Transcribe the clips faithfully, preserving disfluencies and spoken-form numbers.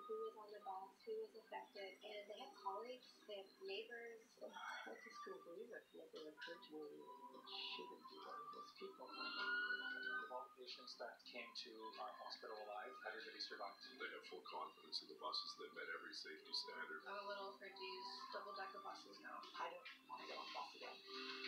who was on the bus, who was affected, and they have colleagues, they have neighbors. I just couldn't believe it. It never occurred to me that she would be one of those people. All the patients that came to our hospital alive, everybody survived. They have full confidence in the buses. They've met every safety standard. I'm a little afraid to use double-decker buses now. I don't want to get on the bus again.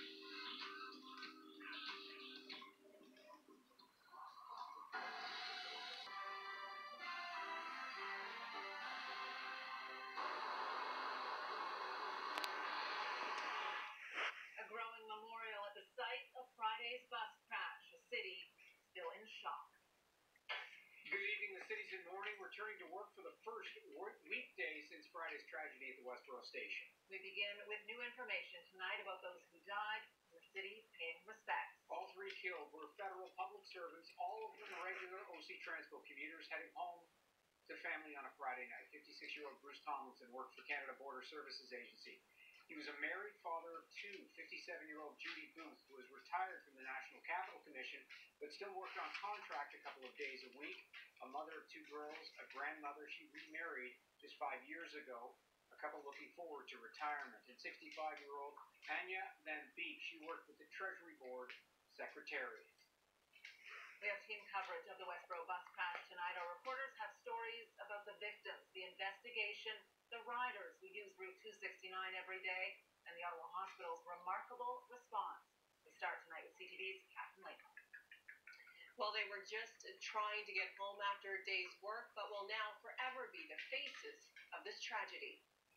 A growing memorial at the site of Friday's bus crash. A city still in shock. Good evening. The city's in mourning, returning to work for the first weekday since Friday's tragedy at the Westboro station. We begin with new information tonight about those who died and the city paying respects. All three killed were federal public servants, all of them regular O C Transpo commuters heading home to family on a Friday night. fifty-six-year-old Bruce Tomlinson worked for Canada Border Services Agency. He was a married father of two. fifty-seven-year-old Judy Booth, who was retired from the National Capital Commission, but still worked on contract a couple of days a week. A mother of two girls, a grandmother. She remarried just five years ago. A couple looking forward to retirement. And sixty-five-year-old Anya Van Beek, she worked with the Treasury Board Secretariat. We have team coverage of the Westboro bus crash tonight. Our reporters have stories about the victims, the investigation, the riders who use Route two sixty-nine every day, and the Ottawa Hospital's remarkable response. We start tonight with C T V's Catherine Lake. Well, they were just trying to get home after a day's work, but will now forever be the faces of this tragedy.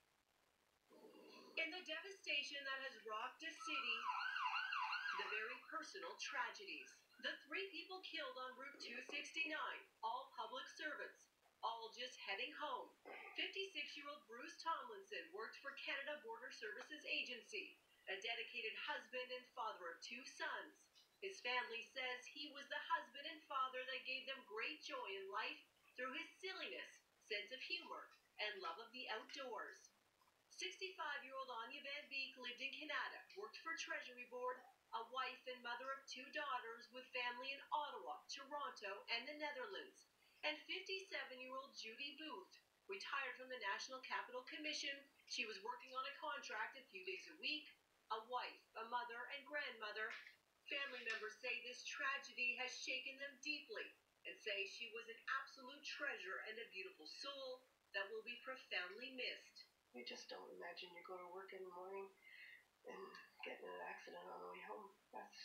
In the devastation that has rocked a city, the very personal tragedies. The three people killed on Route two sixty-nine, all public servants, all just heading home. fifty-six-year-old Bruce Tomlinson worked for Canada Border Services Agency, a dedicated husband and father of two sons. His family says he was the husband and father that gave them great joy in life through his silliness, sense of humor, and love of the outdoors. sixty-five-year-old Anya Van Beek lived in Canada, worked for Treasury Board, a wife and mother of two daughters with family in Ottawa, Toronto, and the Netherlands. And fifty-seven-year-old Judy Booth, retired from the National Capital Commission. She was working on a contract a few days a week, a wife, a mother, and grandmother. Family members say this tragedy has shaken them deeply and say she was an absolute treasure and a beautiful soul that will be profoundly missed. You just don't imagine you go to work in the morning and get in an accident on the way home. That's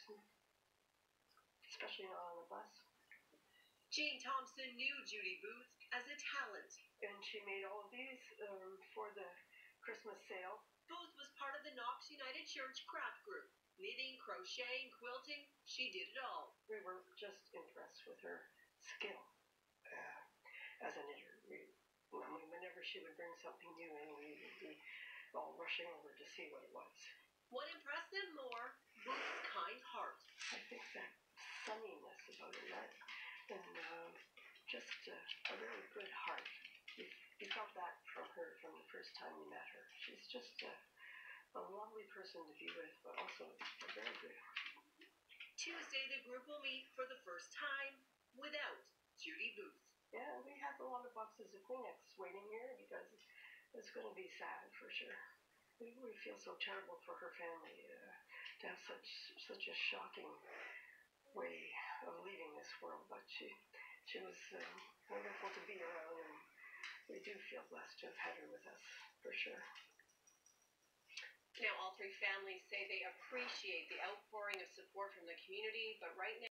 especially not on a bus. Jane Thompson knew Judy Booth as a talent. And she made all of these um, for the Christmas sale. Booth was part of the Knox United Church craft group. Knitting, crocheting, quilting, she did it all. We were just impressed with her skill uh, as a knitter. We, I mean, whenever she would bring something new in, we would be all rushing over to see what it was. What impressed them more? Booth's kind heart. I think that sunniness about her, that, and um, just uh, a really good heart. You, you felt that from her from the first time you met her. She's just a, a lovely person to be with, but also a very good heart. Tuesday, the group will meet for the first time without Judy Booth. Yeah, we have a lot of boxes of Kleenex waiting here because it's going to be sad for sure. We, we feel so terrible for her family uh, to have such such a shocking way of leaving this world, but she she was uh, wonderful to be around, and we do feel blessed to have had her with us for sure. Now, all three families say they appreciate the outpouring of support from the community, but right now